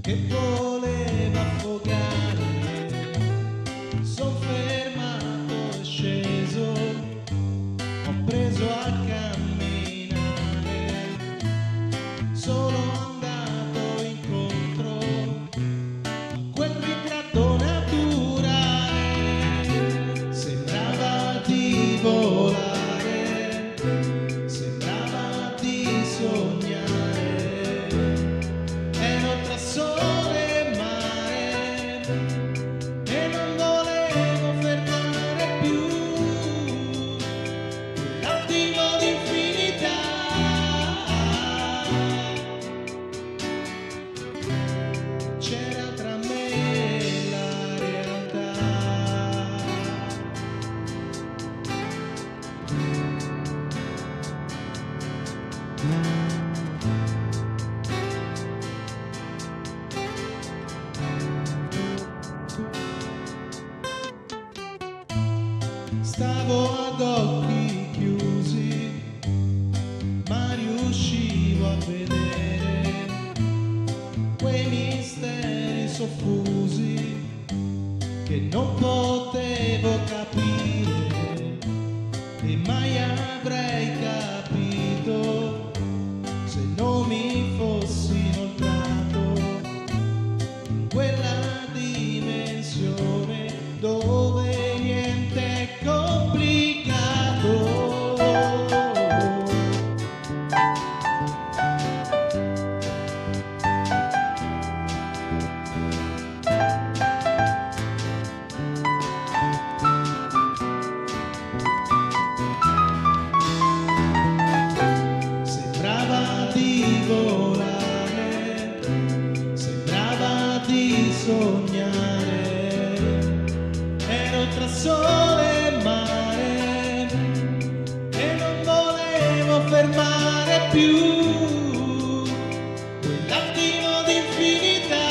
che voleva affogare. Son fermato e sceso, ho preso a camminare, sono andato incontro a quel ritratto naturale. Sembrava di volare, sembrava di sognare, ero tra sole e mare e non volevo fermare più quell'attimo di infinità. C'era tra me e la realtà. Stavo ad occhi chiusi, ma riuscivo a vedere quei misteri soffusi che non potevo capire e mai avrei capito se non mi fossi inoltrato in quella dimensione dove niente è complicato. Sembrava di volare, sembrava di sognare, ero tra sole e mare e non volevo fermare più quell'attimo di infinità.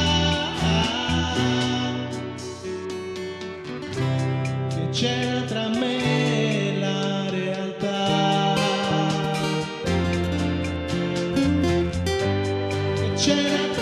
Che c'era tra me e la realtà. Che c'era